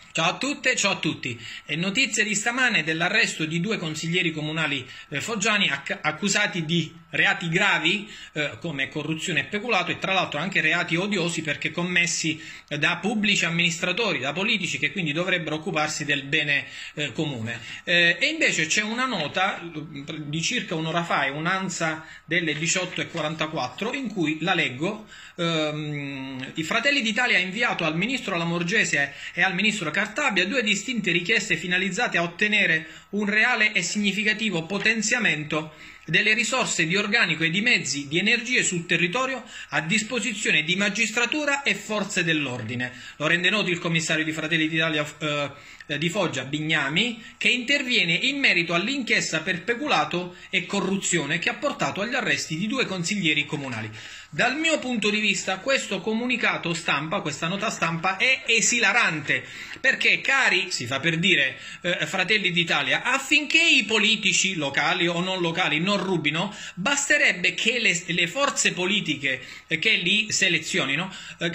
Ciao a tutte, ciao a tutti. È notizia di stamane dell'arresto di due consiglieri comunali foggiani accusati di reati gravi come corruzione e peculato, e tra l'altro anche reati odiosi perché commessi da pubblici amministratori, da politici che quindi dovrebbero occuparsi del bene comune. E invece c'è una nota di circa un'ora fa, un'ANSA delle 18:44, in cui la leggo. I Fratelli d'Italia ha inviato al ministro Lamorgese e al ministro Cartabia due distinte richieste finalizzate a ottenere un reale e significativo potenziamento delle risorse di organico e di mezzi di energie sul territorio a disposizione di magistratura e forze dell'ordine. Lo rende noto il commissario di Fratelli d'Italia di Foggia, Bignami, che interviene in merito all'inchiesta per peculato e corruzione che ha portato agli arresti di due consiglieri comunali. Dal mio punto di vista questo comunicato stampa, questa nota stampa è esilarante, perché cari, si fa per dire, Fratelli d'Italia, affinché i politici locali o non locali non rubino, basterebbe che le forze politiche che li selezionano,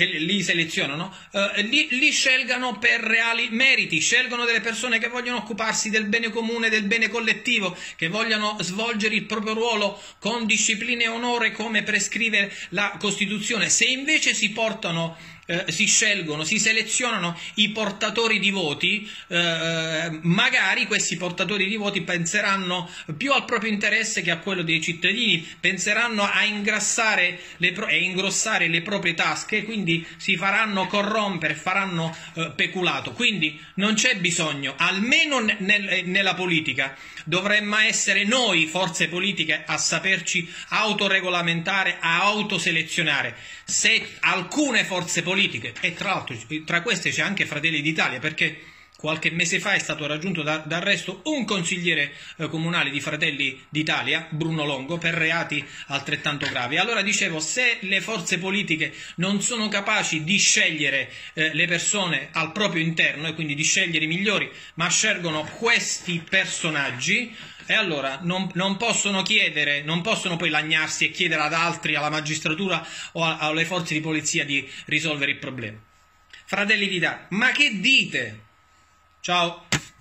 li scelgano per reali meriti, scelgono delle persone che vogliono occuparsi del bene comune, del bene collettivo, che vogliono svolgere il proprio ruolo con disciplina e onore come prescrive la Costituzione. Se invece si scelgono, si selezionano i portatori di voti, magari questi portatori di voti penseranno più al proprio interesse che a quello dei cittadini, penseranno a ingrossare le proprie tasche, quindi si faranno corrompere, faranno peculato. Quindi non c'è bisogno, almeno nella politica, dovremmo essere noi forze politiche a saperci autoregolamentare, a autoselezionare. Se alcune forze politiche, e tra l'altro tra queste c'è anche Fratelli d'Italia, perché qualche mese fa è stato raggiunto d'arresto un consigliere comunale di Fratelli d'Italia, Bruno Longo, per reati altrettanto gravi. Allora dicevo, se le forze politiche non sono capaci di scegliere le persone al proprio interno, e quindi di scegliere i migliori, ma scelgono questi personaggi, e allora non possono poi lagnarsi e chiedere ad altri, alla magistratura o alle forze di polizia di risolvere il problema. Fratelli d'Italia, ma che dite? Ciao!